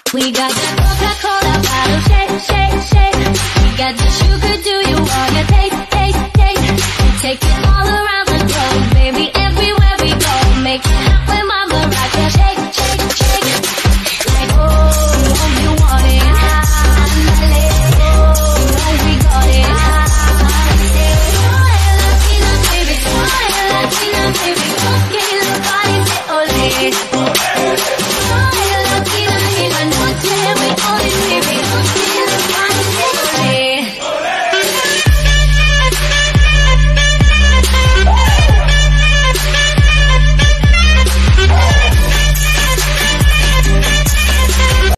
We got the Coca-Cola bottle, shake, shake, shake. We got the sugar do